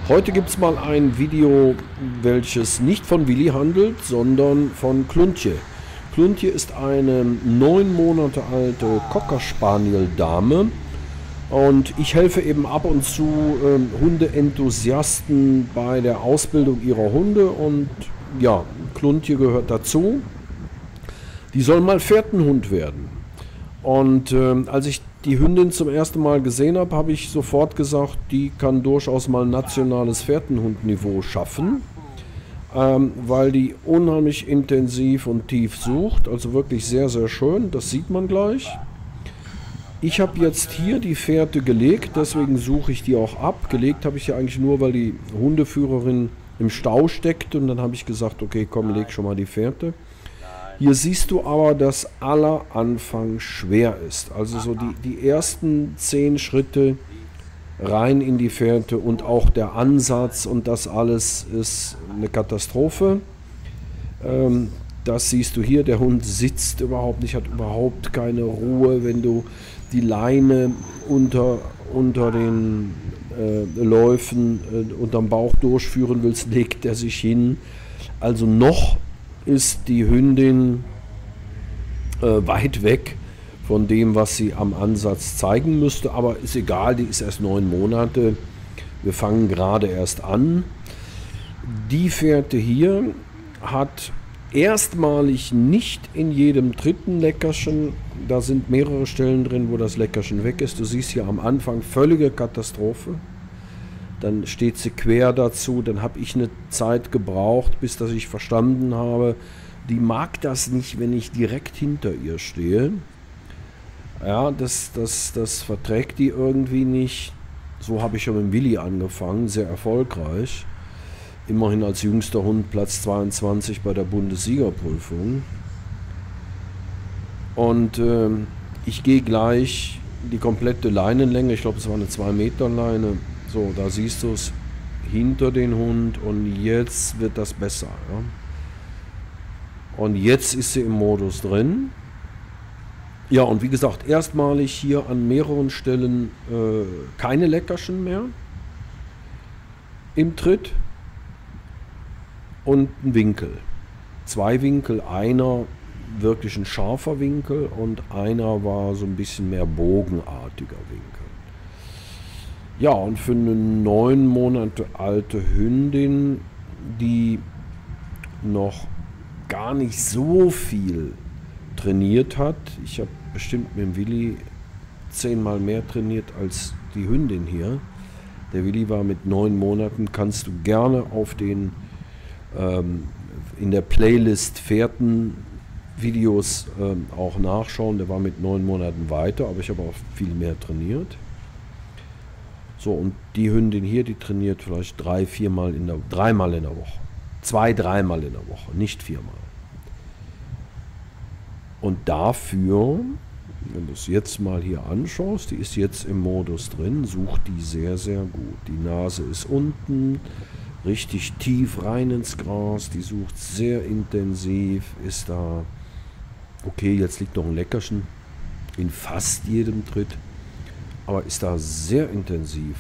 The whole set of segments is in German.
Heute gibt es mal ein Video, welches nicht von Willi handelt, sondern von Kluntje. Kluntje ist eine 9 Monate alte Cocker Spaniel Dame und ich helfe eben ab und zu Hundeenthusiasten bei der Ausbildung ihrer Hunde und ja, Kluntje gehört dazu. Die soll mal Fährtenhund werden. Und als ich die Hündin zum ersten Mal gesehen habe, habe ich sofort gesagt, die kann durchaus mal nationales Fährtenhundniveau schaffen, weil die unheimlich intensiv und tief sucht, also wirklich sehr, sehr schön, das sieht man gleich. Ich habe jetzt hier die Fährte gelegt, deswegen suche ich die auch ab. Gelegt habe ich ja eigentlich nur, weil die Hundeführerin im Stau steckt und dann habe ich gesagt, okay, komm, leg schon mal die Fährte. Hier siehst du aber, dass aller Anfang schwer ist. Also so die ersten 10 Schritte rein in die Fährte und auch der Ansatz und das alles ist eine Katastrophe. Das siehst du hier, der Hund sitzt überhaupt nicht, hat überhaupt keine Ruhe. Wenn du die Leine unter den Läufen unterm Bauch durchführen willst, legt er sich hin. Also noch ist die Hündin weit weg von dem, was sie am Ansatz zeigen müsste, aber ist egal, die ist erst 9 Monate, wir fangen gerade erst an. Die Fährte hier hat erstmalig nicht in jedem dritten Leckerchen, da sind mehrere Stellen drin, wo das Leckerchen weg ist, du siehst hier am Anfang völlige Katastrophe. Dann steht sie quer dazu, dann habe ich eine Zeit gebraucht, bis dass ich verstanden habe, die mag das nicht, wenn ich direkt hinter ihr stehe. Ja, das verträgt die irgendwie nicht. So habe ich schon mit Willi angefangen, sehr erfolgreich. Immerhin als jüngster Hund Platz 22 bei der Bundessiegerprüfung. Und ich gehe gleich die komplette Leinenlänge, ich glaube es war eine 2 Meter Leine. So, da siehst du es hinter den Hund und jetzt wird das besser. Ja? Und jetzt ist sie im Modus drin. Ja, und wie gesagt, erstmalig hier an mehreren Stellen keine Leckerchen mehr im Tritt und ein Winkel. 2 Winkel, einer wirklich ein scharfer Winkel und einer war so ein bisschen mehr bogenartiger Winkel. Ja, und für eine 9 Monate alte Hündin, die noch gar nicht so viel trainiert hat, ich habe bestimmt mit dem Willi 10-mal mehr trainiert als die Hündin hier. Der Willi war mit 9 Monaten, kannst du gerne auf den in der Playlist Fährten-Videos auch nachschauen. Der war mit 9 Monaten weiter, aber ich habe auch viel mehr trainiert. So, und die Hündin hier, die trainiert vielleicht 3-4 Mal dreimal in der Woche. 2-3 Mal in der Woche, nicht 4-mal. Und dafür, wenn du es jetzt mal hier anschaust, die ist jetzt im Modus drin, sucht die sehr, sehr gut. Die Nase ist unten, richtig tief rein ins Gras, die sucht sehr intensiv, ist da, okay, jetzt liegt noch ein Leckerchen in fast jedem Tritt. Aber ist da sehr intensiv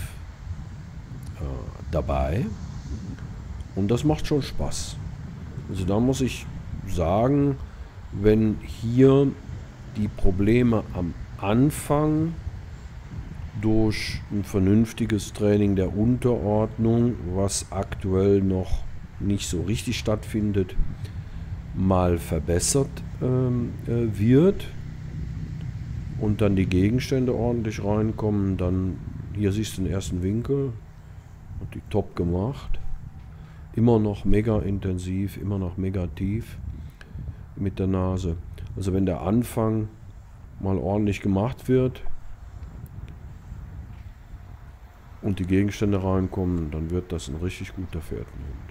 dabei und das macht schon Spaß. Also da muss ich sagen, wenn hier die Probleme am Anfang durch ein vernünftiges Training der Unterordnung, was aktuell noch nicht so richtig stattfindet, mal verbessert wird, und dann die Gegenstände ordentlich reinkommen, dann, hier siehst du den ersten Winkel, hat die top gemacht, immer noch mega intensiv, immer noch mega tief mit der Nase. Also wenn der Anfang mal ordentlich gemacht wird und die Gegenstände reinkommen, dann wird das ein richtig guter Fährtenhund.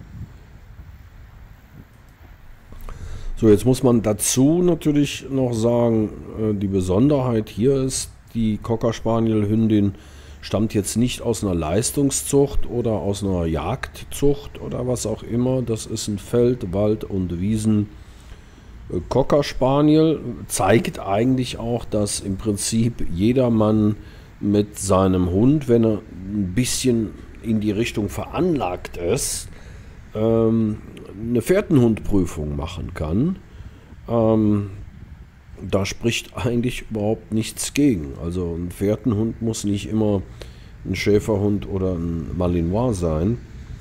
So, jetzt muss man dazu natürlich noch sagen, die Besonderheit hier ist, die Cocker Spaniel Hündin stammt jetzt nicht aus einer Leistungszucht oder aus einer Jagdzucht oder was auch immer. Das ist ein Feld-, Wald- und Wiesen Cocker Spaniel. Zeigt eigentlich auch, dass im Prinzip jedermann mit seinem Hund, wenn er ein bisschen in die Richtung veranlagt ist, eine Fährtenhundprüfung machen kann. Da spricht eigentlich überhaupt nichts gegen. Also ein Fährtenhund muss nicht immer ein Schäferhund oder ein Malinois sein.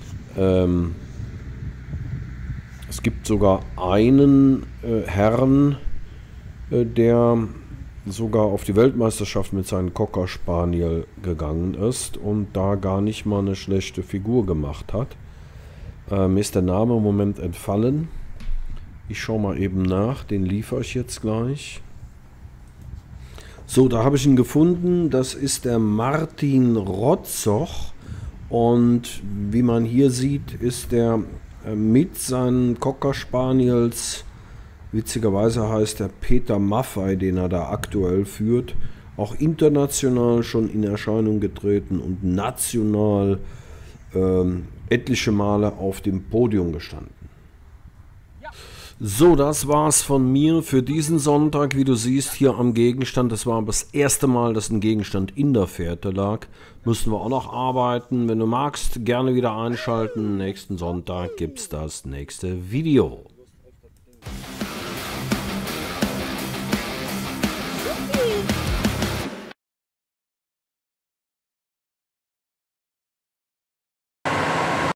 Es gibt sogar einen Herrn, der sogar auf die Weltmeisterschaft mit seinem Cocker Spaniel gegangen ist und da gar nicht mal eine schlechte Figur gemacht hat. Mir ist der Name im Moment entfallen. Ich schaue mal eben nach, den liefere ich jetzt gleich. So, da habe ich ihn gefunden. Das ist der Martin Rotzoch. Und wie man hier sieht, ist der mit seinen Cocker Spaniels, witzigerweise heißt der Peter Maffei, den er da aktuell führt, auch international schon in Erscheinung getreten und national etliche Male auf dem Podium gestanden. So, das war's von mir für diesen Sonntag. Wie du siehst, hier am Gegenstand, das war das erste Mal, dass ein Gegenstand in der Fährte lag. Müssen wir auch noch arbeiten. Wenn du magst, gerne wieder einschalten. Nächsten Sonntag gibt's das nächste Video.